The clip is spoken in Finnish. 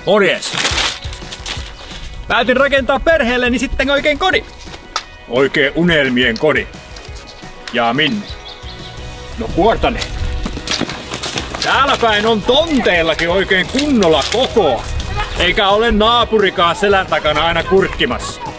Morjes. Päätin rakentaa perheelleni sitten oikein kodin. Oikein unelmien kodin. Ja minne? No Kuortaneen. Täällä päin on tonteillakin oikein kunnolla kokoa. Eikä ole naapurikaan selän takana aina kurkkimassa.